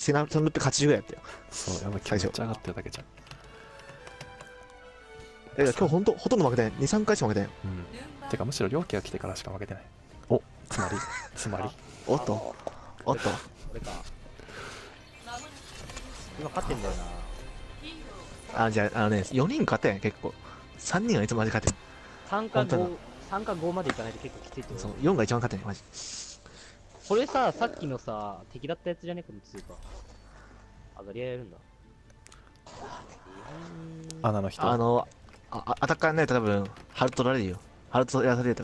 1680ぐらいやったよ。 そう、やばい、気持ち上がってるだけじゃん。 今日ほとんど負けてない。2、3回しか負けてない。 うん。てか、むしろ両家が来てからしか負けてない。つまり。 おっと。 これか。今勝ってんだよな。 じゃあ、4人勝ったやん、結構。3人はいつまで勝ってん。 3か5までいかないと結構きついとそう、 思う。 4が一番勝ってんね、マジ。 これさ、さっきのさ、敵だったやつじゃねこの通貨。ガリアやるんだ。 穴の人。 アタッカーね、多分、ハルト取られるよ。ハルトやらされるよ。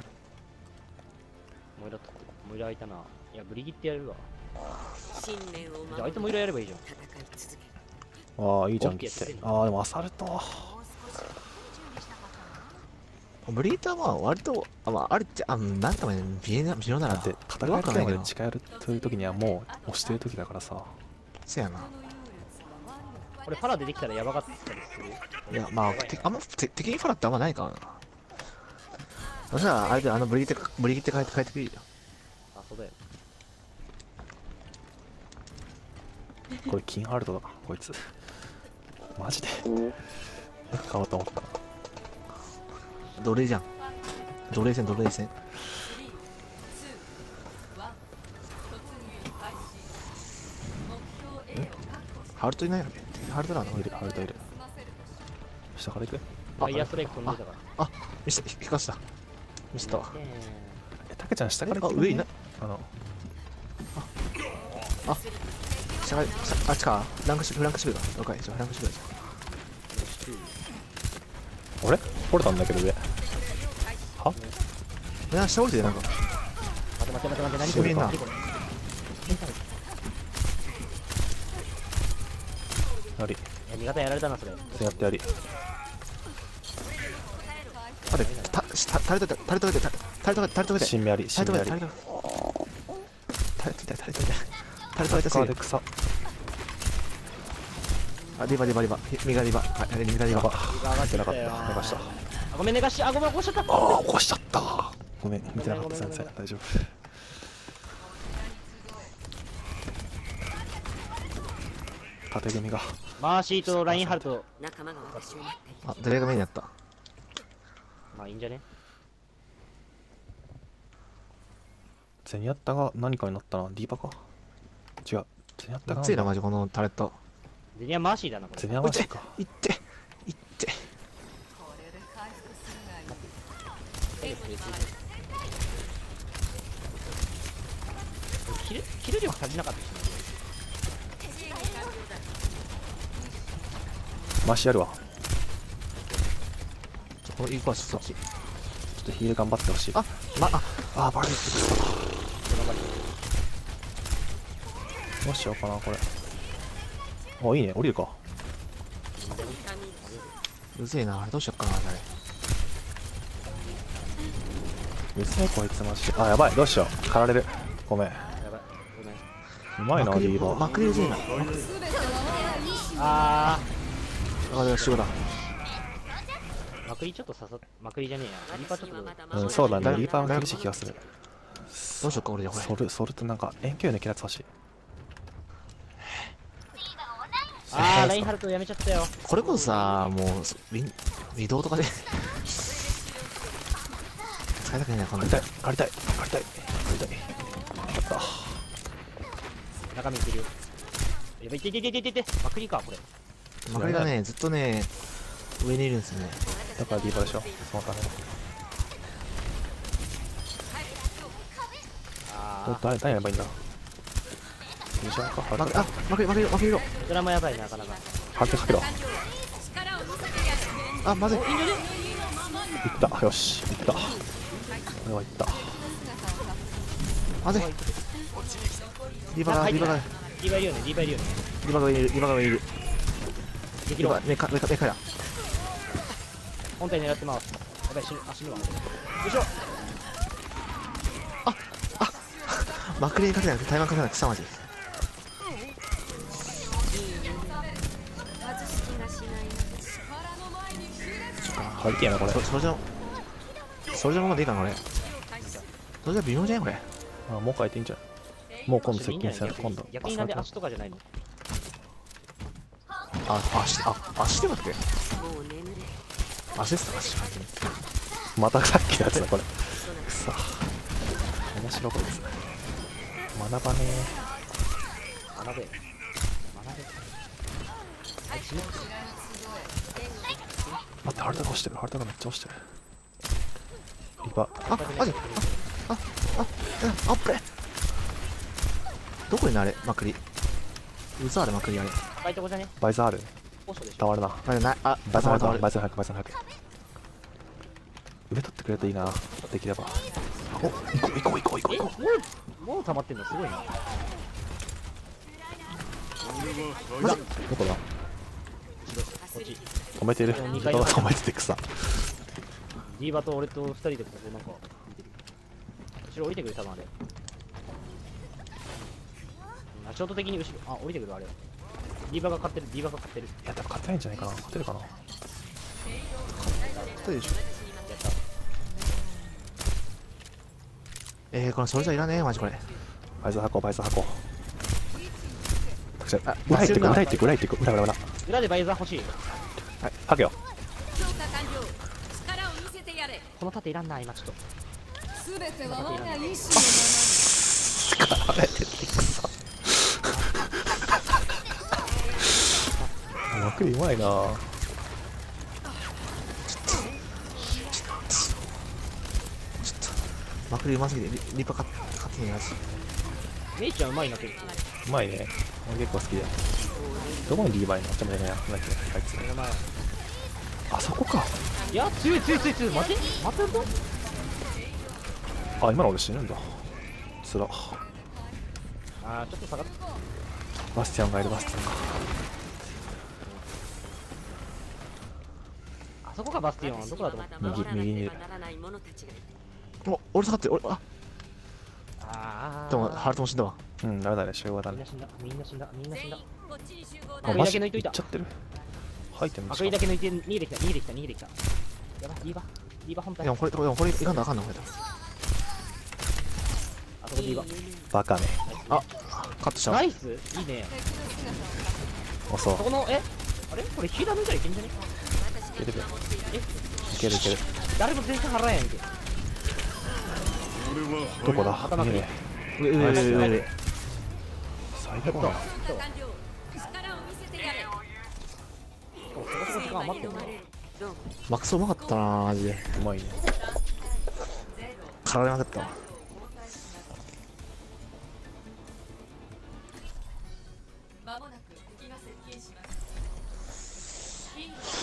モイラ開いたな。いや、ブリギってやるわ。 信念をじゃあ、あいつモイラやればいいじゃん。 戦い続けああ、いいじゃんっオッケーて。ああ、でもアサルト。 ブリーターは割と、あれって、なんとかね、微妙なら。 だって、戦い方まで近寄るという時にはもう押してる時だからさ。 せやな。 これパラ出てきたらやばかったりする。 いや、敵にファラってあんまないからな。そしたら、あれでブリギって変えてくれるよ。 あ、そうだよ。 これ、キンハルトだ、こいつ。マジで。買おうと思った。 奴隷じゃん。奴隷戦。ハルトいないよね。ハルトなの？ ハルトいる。下から行く？ ファイヤーストライク飛んでたから。 引かした。ミスったわ。 タケちゃん下から行く？ 上いない。下が、あっちか。フランクシブルだ。了解。フランクシブルだ。 あれ？掘れたんだけど上。は？ 下降りてなんか。 待て、何しみんな。 やり。 味方やられたな、それ。 やってやり。 待って、垂れとけて。 しんみあり。 垂れとけて。 カーで草。 リバ。右がリバ。 やば。見てなかった。寝かした。 ごめん、寝かし、ごめん、起こしちゃった。 起こしちゃった。ごめん、見てなかった先生。大丈夫。縦組が。 マーシーとラインハルト。 仲間が私を待っている。 どれがメインやった。 まあいいんじゃね。 ゼニアッタが何かになったな。ディーバか違う。ゼニアッタがついな、マジこのタレット。 ゼニアマーシーだな、これ。 ゼニアマーシーか。 いって。 キル力足りなかったしマシやるわ。 行くわ、そっち。 ちょっとヒール頑張ってほしい。バレてきた。どうしようかな、これ。いいね、降りるか。 うぜえな、あれどうしよっかな、あれ。 うぜえ、こいつマジで。やばい、どうしよう。狩られる。ごめん。うまいな、リーバー。 マクリうぜえな。仕事だ。 マクリちょっとマクリじゃねえや。リーパーちょっと。 そうだね、リーバーが厳しい気がする。 どうしよっか、俺じゃこれ。 ソルとなんか遠距離のキャラ欲しい。 ラインハルトやめちゃったよ。 これこそさ、もう移動とかで使いたくないな、この。 借りたい。やった。 中身いってるよ。やばい、いて。マクリか、これ。 マクリがね、ずっとね、上にいるんですよね。 だからディーバーでしょ、そのための。誰やればいいんだ。いいじゃんか、 マクリろ。 こちらもやばいなかなか。 かけろ。 まずい。 いった、よし、いった。これはいった。 まずい。リバがいるよね。 リバいる。できるわ。 目から本体狙ってます。やばい、死ぬわ。よいしょ。 マクリにかけなくてタイマーかけなくて草まじ。 入ってやな、これ。 それじゃままでいいかな、これ。それじゃ微妙じゃん、これ。 もう変えていいんじゃん。もう今度接近戦、今度。 逆になんで足とかじゃないの？ 足で待って。 もう眠れ。 足ですか、足。 またさっきのやつだこれ。くそ面白いこいつ。学ばね学べ。学べ。あ、死ぬ。 待って、ハルタが押してる。ハルタがめっちゃ押してる。リバマジあっぶれ。どこにあれまくり。うざあれまくりあれ。 高いとこじゃね。 バイザーある。 高所でしょ。 伝わるな。 あれない。あ、 バイザーあ早く、バイザー早く、バイザー早く。上取ってくれるといいな。できれば。お、行こう。 もう溜まってんのすごいな。 どこだ。 こっち。 止めてる。 二階止めてて草。 ディーバと俺と二人でここなんか見てる。後ろ降りてくる、多分あれ。ショート的に後ろ、あ、降りてくるあれ。ディーバが勝ってる、ディーバが勝ってる。 いや、多分勝てないんじゃないかな。勝てるかな。 でしょ。このそれじゃいらねえマジこれ。 バイザー箱、バイザー箱。 あ、 裏行ってく、裏行ってく、裏行ってく、裏。はい、 裏でバイザー欲しい。 はけよ。 強化完了。力を見せてやれ。 この盾いらんな、今ちょっと。 すべては我が意志あれてて草。幕うまいな。 まくりうますぎてリパ勝てねえやつ。 メイちゃんうまいな、結構。 うまいね。俺結構好きだよ。どこにリーバイのちょっと待ってね。なんだっけあいつ。 目の前。 あそこか。 いや、強い。待てるとあ、今の俺死ぬんだ。つら。 あー、ちょっと下がっバスティアンがいる、バスティアンが。 あそこか、バスティオン。どこだと思った右にいる。 お、俺下がってる。俺、 あー。 でもハルトも死んだわ。 うん、ダメだね、集合だね。 みんな死んだ。 あ、 赤いだけ抜いといた行っちゃってる。入ってんの赤いだけ抜いて逃げてきた。やばい、ディーバ本体。 いや、これいかんだあかんな、これ。 あそこディーバ。 バカね。 あ、カットした。 ナイスいいね。 遅う。 そこの、あれこれヒーラー抜いたらいけんじゃねいけるよ。 えいけるいける。 誰も全然払えんやんけ。 どこだ頭くり見えね上。 え。最高だ。 そこそこ時間余ってんな。 マックスうまかったなマジで。 うまいね。 体まくったわ。 まもなく敵が接近します。